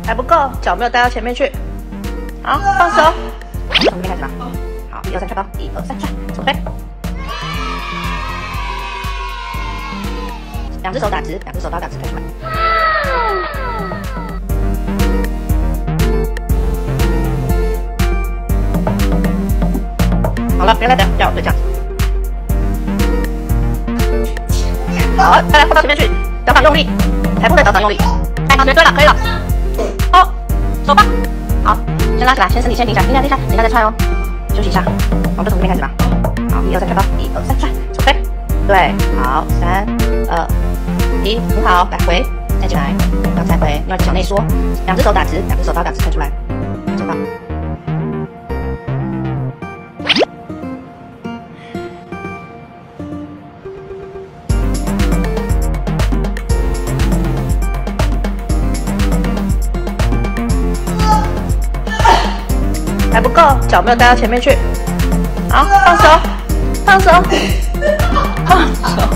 还不够，脚没有带到前面去。好，放手。从这边开始吧。好，1、2、3，跳高，1、2、3，转，手飞。2只手打直，2只手都要打直，推出来。好了，不要再掉，对，这样。好，再来放到前面去，脚掌用力，踩步的脚掌用力。哎，好，学对了，可以了。哦，手放。好，先拉起来，先身体先停下，停下，等一下再踹哦。休息一下，我们就从这边开始吧。好，1、2、3，跳高，1、2、3，转，手飞。对，好，3、2、1，很好，来回，再进来，然后再回，另外一只脚内缩，2只手打直，2只手都要打直，推出来，手放。还不够，脚没有带到前面去。好，放手，放手，放手。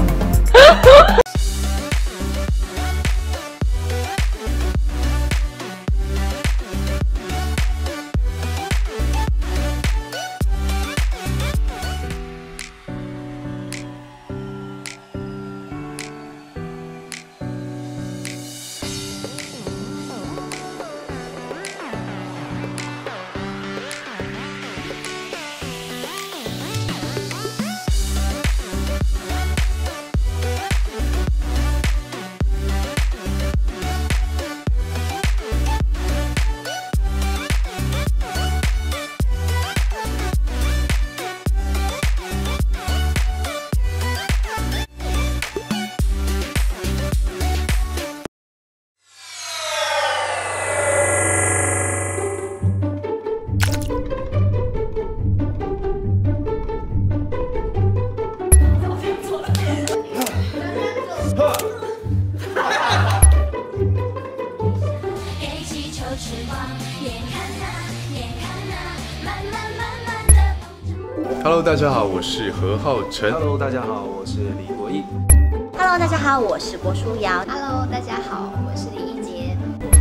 Hello， 大家好，我是何浩晨。 Hello， 大家好，我是李国毅。 Hello， 大家好，我是郭书瑶。Hello， 大家好，我是李一杰。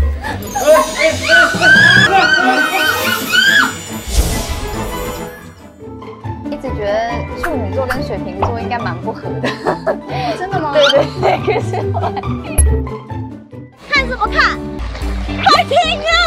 一直觉得处女座跟水瓶座应该蛮不合的。 真的吗？ 对，可是后来看什么看？快停啊！